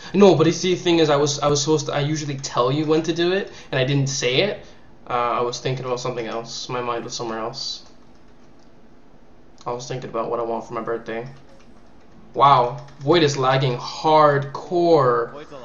No, but you see, the thing is, I was supposed to. I usually tell you when to do it, and I didn't say it. I was thinking about something else. My mind was somewhere else. I was thinking about what I want for my birthday. Wow, Void is lagging hardcore. Void's a